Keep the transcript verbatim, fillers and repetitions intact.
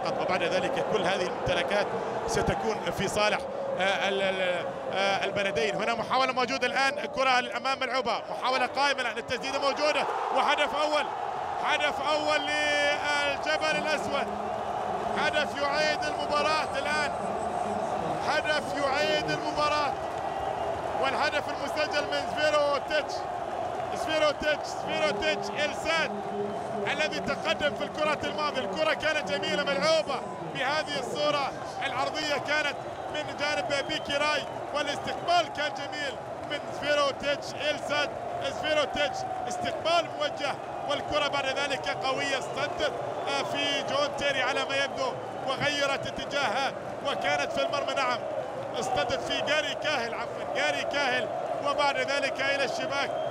فقط، وبعد ذلك كل هذه الممتلكات ستكون في صالح البلدين. هنا محاولة موجودة الآن، كرة للأمام ملعوبة، محاولة قائمة الآن، التسديدة موجودة، وهدف أول، هدف أول للجبل الأسود، هدف يعيد المباراة الآن، هدف يعيد المباراة، والهدف المسجل من سفيروتيتش سفيروتيتش سفيروتيتش إلساد الذي تقدم في الكرة الماضية. الكرة كانت جميلة ملعوبة بهذه الصورة العرضية، كانت من جانب بيكي راي، والاستقبال كان جميل من سفيروتيتش إلساد سفيروتيتش، استقبال موجه، والكرة بعد ذلك قوية، اصطدت في جون تيري على ما يبدو وغيرت اتجاهها وكانت في المرمى. نعم، اصطدت في جاري كاهل، عفوا جاري كاهل، وبعد ذلك إلى الشباك.